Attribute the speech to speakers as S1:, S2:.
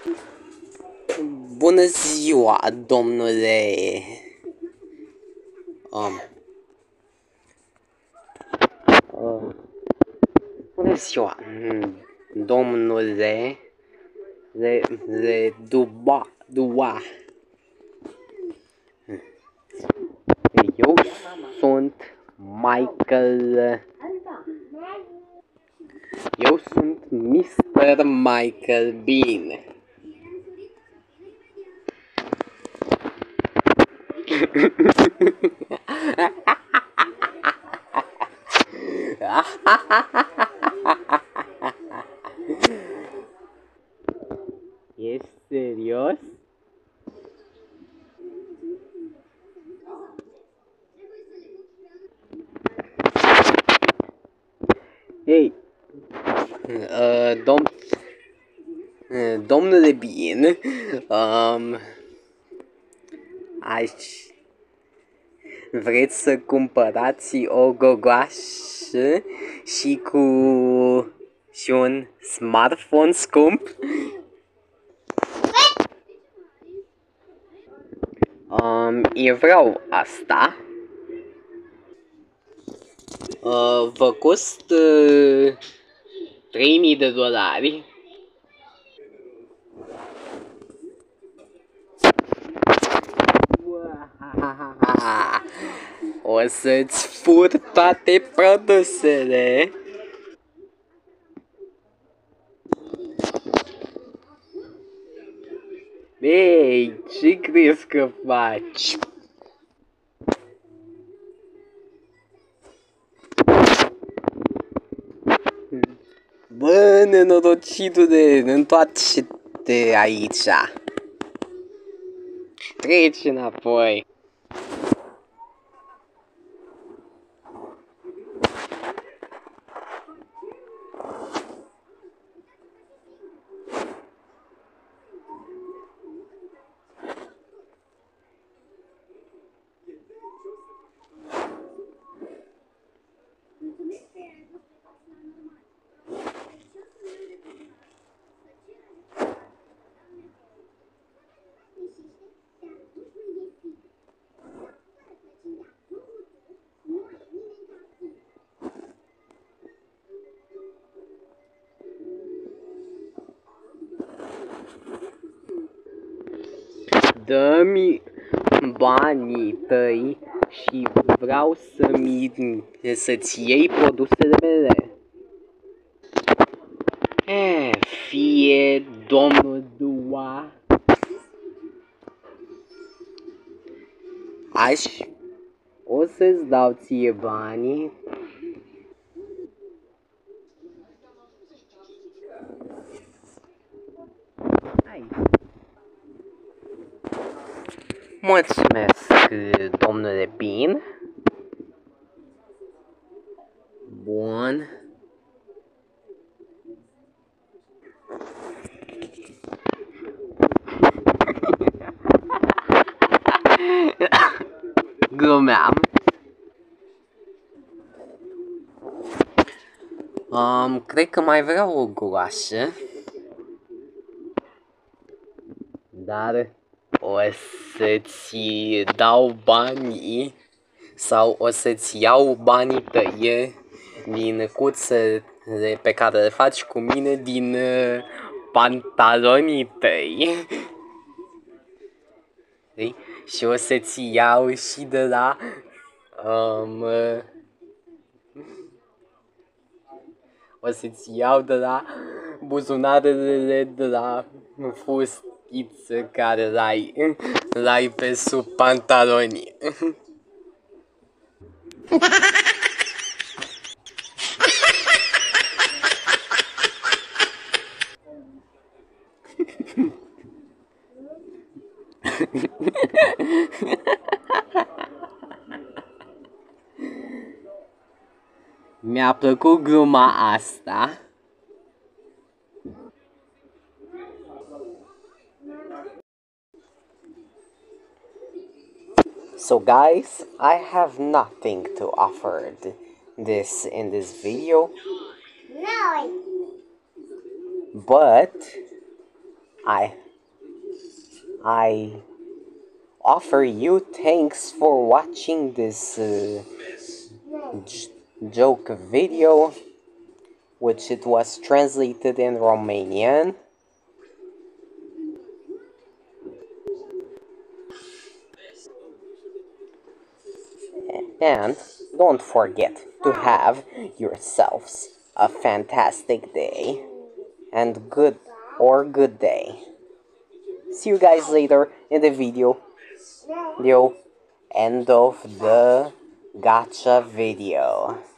S1: Bună ziua, domnule. Bună ziua, domnule. Dua. Eu sunt Michael. Eu sunt Mr. Michael Bean. Ești serios? Ei, domnule Bean, vreți să cumpărați o gogoașă și un smartphone scump? Eu vreau asta. Vă costă $3.000. O să-ți fur toate produsele. Ei, ce crezi că faci? Bă, nenorocitule, întoarce-te aici. Treci înapoi. Dă-mi banii tăi și vreau să-ți iei produsele mele. Fie domnul Dua. O să-ți dau ție banii. Mulțumesc, domnule Bean. Bun. Glumeam. Cred că mai vreau o gogoașă. Dar o să-ți dau banii sau o să-ți iau banii tăi din cuțele pe care le faci cu mine din pantalonii tăi. Și o să-ți iau și de la o să-ți iau de la buzunarele de la fustiță care l-ai pe sub pantaloni. Mi-a plăcut gluma asta. So guys, I have nothing to offer in this video.
S2: No.
S1: But I I offer you thanks for watching this joke video, which it was translated in Romanian. And don't forget to have yourselves a fantastic day and good day. See you guys later in the video. End of the gotcha video.